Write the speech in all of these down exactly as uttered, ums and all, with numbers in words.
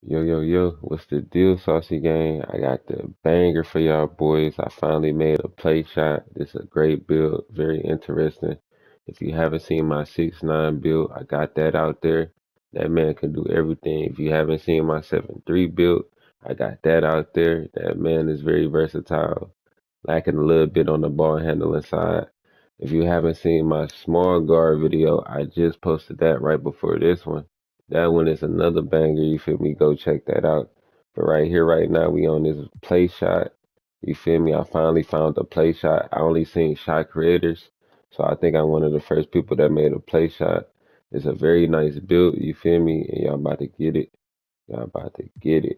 Yo, yo, yo, what's the deal, Saucy Gang? I got the banger for y'all boys. I finally made a play shot. This is a great build, very interesting. If you haven't seen my six nine build, I got that out there. That man can do everything. If you haven't seen my seven three build, I got that out there. That man is very versatile, lacking a little bit on the ball handling side. If you haven't seen my small guard video, I just posted that right before this one. That one is another banger, you feel me? Go check that out. But right here, right now, we on this play shot. You feel me? I finally found a play shot. I only seen shot creators, so I think I'm one of the first people that made a play shot. It's a very nice build, you feel me? And y'all about to get it. Y'all about to get it.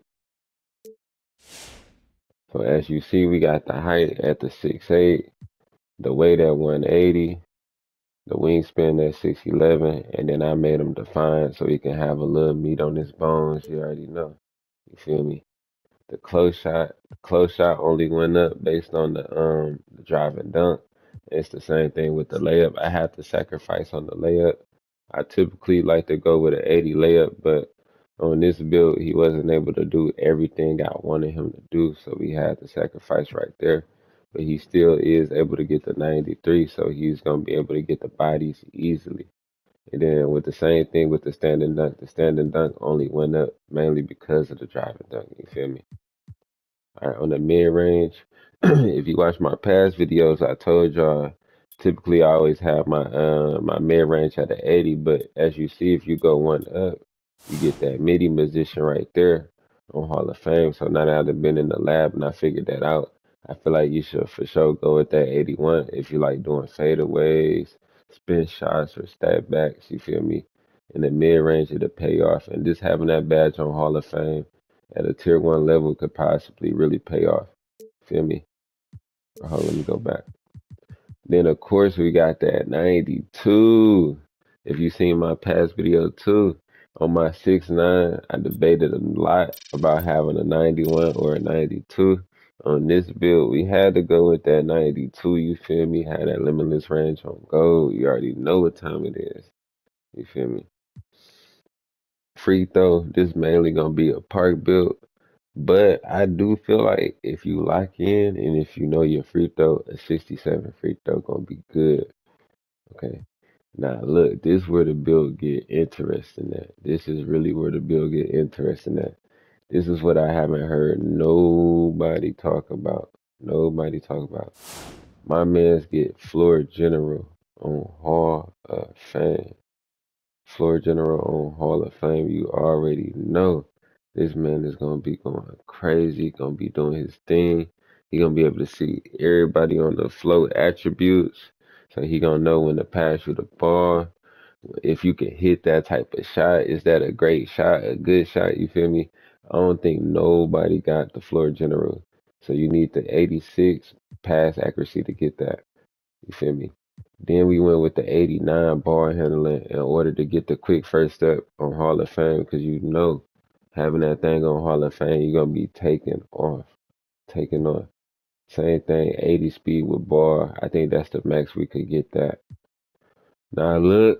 So as you see, we got the height at the six eight, the weight at one eighty, the wingspan at six eleven, and then I made him defined so he can have a little meat on his bones. You already know. You feel me? The close shot, the close shot only went up based on the um the drive and dunk. It's the same thing with the layup. I had to sacrifice on the layup. I typically like to go with an eighty layup, but on this build he wasn't able to do everything I wanted him to do, so we had to sacrifice right there. But he still is able to get the ninety-three, so he's gonna be able to get the bodies easily. And then with the same thing with the standing dunk, the standing dunk only went up mainly because of the driving dunk. You feel me? All right, on the mid range, if you watch my past videos, I told y'all typically I always have my uh, my mid range at the eighty, but as you see, if you go one up, you get that midi position right there on Hall of Fame. So now that I've been in the lab and I figured that out, I feel like you should for sure go with that eighty-one if you like doing fadeaways, spin shots, or step backs. You feel me? In the mid range, it'll pay off, and just having that badge on Hall of Fame at a tier one level could possibly really pay off. Feel me? Hold on, let me go back. Then of course we got that ninety-two. If you seen my past video too, on my six nine, I debated a lot about having a ninety-one or a ninety-two. On this build, we had to go with that ninety-two, you feel me? Had that limitless range on gold. You already know what time it is. You feel me? Free throw, this mainly gonna be a park build. But I do feel like if you lock in and if you know your free throw, a sixty-seven free throw gonna be good. Okay. Now look, this where the build get interesting at. This is really where the build get interesting at. This is what I haven't heard nobody talk about. Nobody talk about. My mans get floor general on Hall of Fame. Floor general on Hall of Fame. You already know this man is gonna be going crazy, gonna be doing his thing. He gonna be able to see everybody on the float attributes. So he gonna know when to pass you the ball. If you can hit that type of shot, is that a great shot, a good shot? You feel me? I don't think nobody got the floor general. So you need the eighty-six pass accuracy to get that. You feel me? Then we went with the eighty-nine ball handling in order to get the quick first step on Hall of Fame because you know having that thing on Hall of Fame, you're gonna be taking off, taking off. Same thing, eighty speed with ball. I think that's the max we could get that. Now look,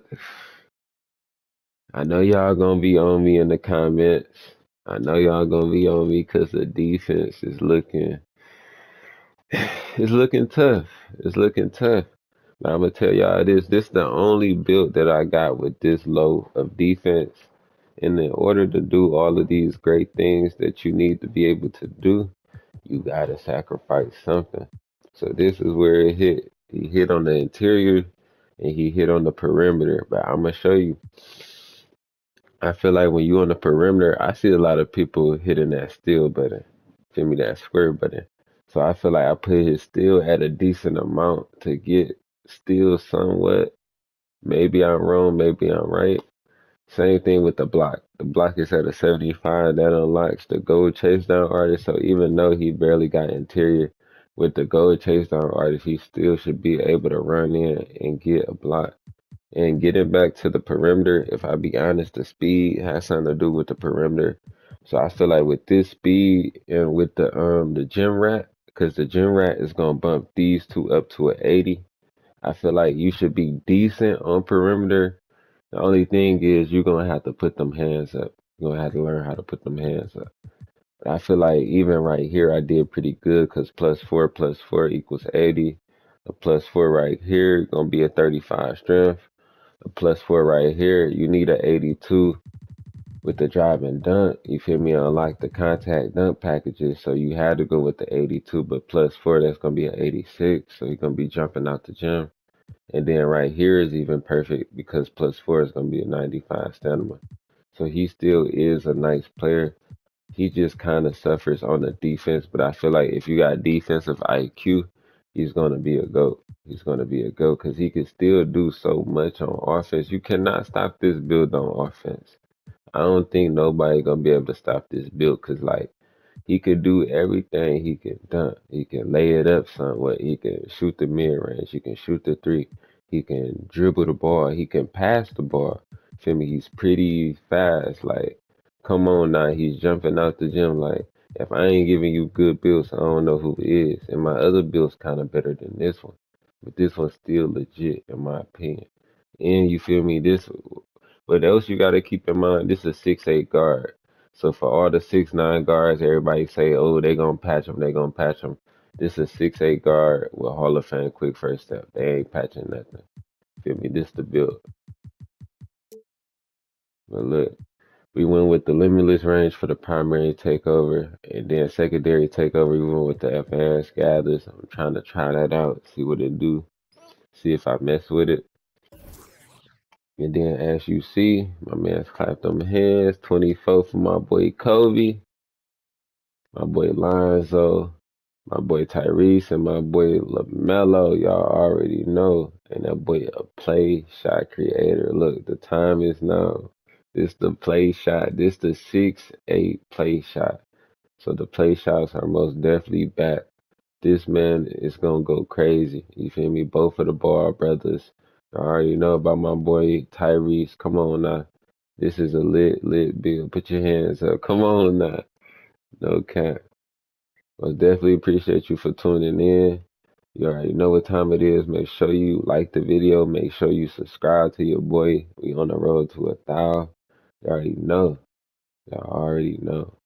I know y'all gonna be on me in the comments. I know y'all gonna be on me because the defense is looking, it's looking tough. It's looking tough. Now I'm gonna tell y'all this. This the only build that I got with this low of defense. And in order to do all of these great things that you need to be able to do, you gotta sacrifice something. So this is where it hit. He hit on the interior and he hit on the perimeter. But I'm gonna show you. I feel like when you on the perimeter, I see a lot of people hitting that steal button. Feel me, that square button. So I feel like I put his steal at a decent amount to get steal somewhat. Maybe I'm wrong, maybe I'm right. Same thing with the block. The block is at a seventy-five. That unlocks the gold chase down artist. So even though he barely got interior with the gold chase down artist, he still should be able to run in and get a block. And getting back to the perimeter, if I be honest, the speed has something to do with the perimeter. So I feel like with this speed and with the um the gym rat, because the gym rat is gonna bump these two up to an eighty. I feel like you should be decent on perimeter. The only thing is you're gonna have to put them hands up. You're gonna have to learn how to put them hands up. But I feel like even right here, I did pretty good because plus four plus four equals eighty. A plus four right here gonna be a thirty-five strength. A plus four right here, you need a eighty-two with the drive and dunk. You feel me? Unlike the contact dunk packages, so you had to go with the eighty-two, but plus four, that's gonna be an eighty-six. So you're gonna be jumping out the gym. And then right here is even perfect because plus four is gonna be a ninety-five stamina. So he still is a nice player. He just kind of suffers on the defense, but I feel like if you got defensive I Q, he's gonna be a goat. He's gonna be a goat because he can still do so much on offense. You cannot stop this build on offense. I don't think nobody gonna be able to stop this build because like he could do everything. He can dunk. He can lay it up somewhat. He can shoot the mid range. He can shoot the three. He can dribble the ball. He can pass the ball. Feel me? He's pretty fast. Like, come on now. He's jumping out the gym. Like, if I ain't giving you good builds, I don't know who is. And my other build's kind of better than this one. But this one's still legit, in my opinion. And you feel me? This, what else you got to keep in mind? This is a six eight guard. So for all the six nine guards, everybody say, oh, they gonna patch them, they gonna patch them. This is six eight guard with Hall of Fame quick first step. They ain't patching nothing. Feel me? This the build. But look, we went with the limitless range for the primary takeover, and then secondary takeover. We went with the advanced gathers. I'm trying to try that out, see what it do, see if I mess with it. And then as you see, my man's clapped them hands. twenty-four for my boy Kobe, my boy Lonzo, my boy Tyrese, and my boy LaMelo. Y'all already know. And that boy a play shot creator. Look, the time is now. This the play shot. This the six eight play shot. So the play shots are most definitely back. This man is gonna go crazy. You feel me? Both of the Ball brothers. I already know about my boy Tyrese. Come on now. This is a lit, lit bill. Put your hands up. Come on now. No cap. Most definitely appreciate you for tuning in. You already know what time it is. Make sure you like the video. Make sure you subscribe to your boy. We on the road to a thousand. You already know. Y'all already know.